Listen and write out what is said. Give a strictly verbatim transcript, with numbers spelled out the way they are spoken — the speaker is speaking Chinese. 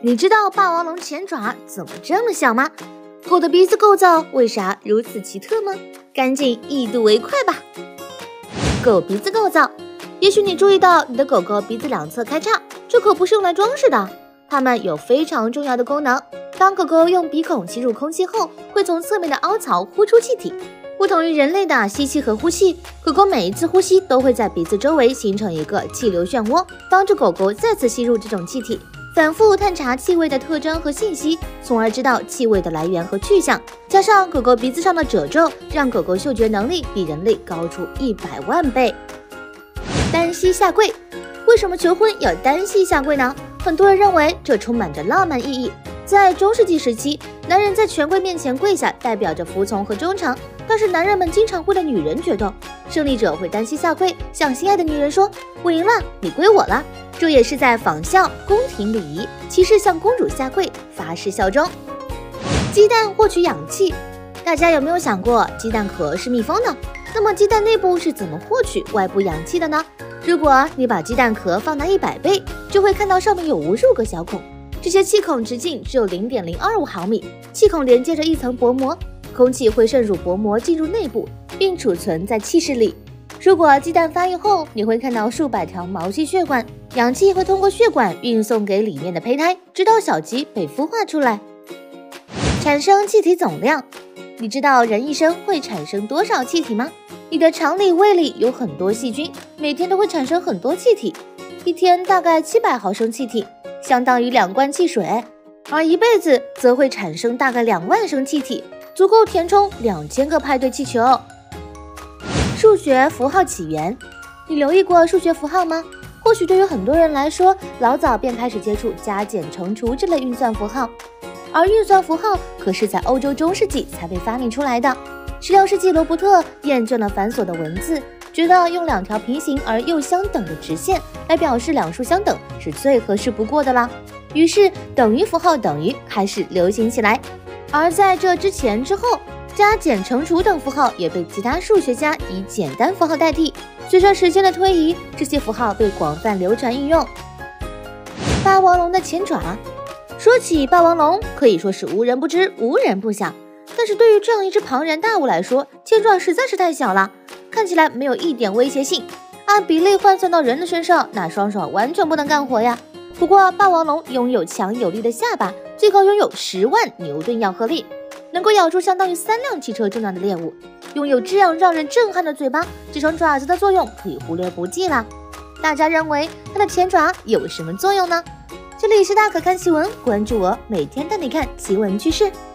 你知道霸王龙前爪怎么这么小吗？狗的鼻子构造为啥如此奇特吗？赶紧一睹为快吧！狗鼻子构造，也许你注意到你的狗狗鼻子两侧开叉，这可不是用来装饰的，它们有非常重要的功能。当狗狗用鼻孔吸入空气后，会从侧面的凹槽呼出气体。不同于人类的吸气和呼气，狗狗每一次呼吸都会在鼻子周围形成一个气流漩涡，帮助狗狗再次吸入这种气体，反复探查气味的特征和信息，从而知道气味的来源和去向。加上狗狗鼻子上的褶皱，让狗狗嗅觉能力比人类高出一百万倍。单膝下跪，为什么求婚要单膝下跪呢？很多人认为这充满着浪漫意义。在中世纪时期，男人在权贵面前跪下，代表着服从和忠诚。但是男人们经常为了女人决斗，胜利者会单膝下跪，向心爱的女人说：“我赢了，你归我了。”这也是在仿效宫廷礼仪，骑士向公主下跪，发誓效忠。鸡蛋获取氧气，大家有没有想过，鸡蛋壳是密封的，那么鸡蛋内部是怎么获取外部氧气的呢？如果你把鸡蛋壳放大一百倍，就会看到上面有无数个小孔，这些气孔直径只有 零点零二五毫米，气孔连接着一层薄膜，空气会渗入薄膜进入内部，并储存在气室里。如果鸡蛋发育后，你会看到数百条毛细血管，氧气会通过血管运送给里面的胚胎，直到小鸡被孵化出来。产生气体总量，你知道人一生会产生多少气体吗？你的肠里、胃里有很多细菌，每天都会产生很多气体，一天大概七百毫升气体，相当于两罐汽水，而一辈子则会产生大概两万升气体，足够填充两千个派对气球。数学符号起源，你留意过数学符号吗？或许对于很多人来说，老早便开始接触加减乘除这类运算符号，而运算符号可是在欧洲中世纪才被发明出来的。十六世纪罗伯特验证了繁琐的文字，觉得用两条平行而又相等的直线来表示两数相等是最合适不过的啦。于是等于符号等于开始流行起来。而在这之前之后，加减乘除等符号也被其他数学家以简单符号代替。随着时间的推移，这些符号被广泛流传应用。霸王龙的前爪，说起霸王龙，可以说是无人不知，无人不晓。但是对于这样一只庞然大物来说，前爪实在是太小了，看起来没有一点威胁性。按比例换算到人的身上，那双手完全不能干活呀。不过霸王龙拥有强有力的下巴，最高拥有十万牛顿咬合力，能够咬住相当于三辆汽车重量的猎物。拥有这样让人震撼的嘴巴，这双爪子的作用可以忽略不计啦。大家认为它的前爪有什么作用呢？这里是大可看奇闻，关注我，每天带你看奇闻趣事。